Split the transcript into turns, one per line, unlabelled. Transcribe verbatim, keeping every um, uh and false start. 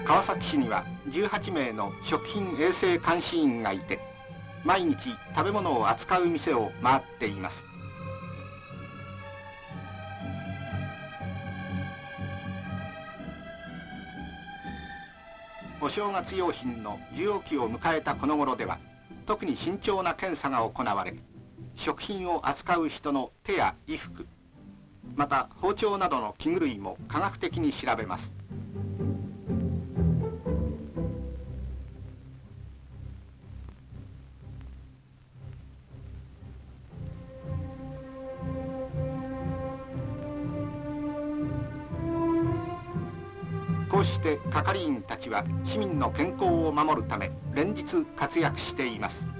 川崎市にはじゅうはちめいの食品衛生監視員がいて、毎日食べ物を扱う店を回っています。お正月用品の需要期を迎えたこの頃では、特に慎重な検査が行われ、食品を扱う人の手や衣服、また包丁などの器具類も科学的に調べます。こうして係員たちは市民の健康を守るため連日活躍しています。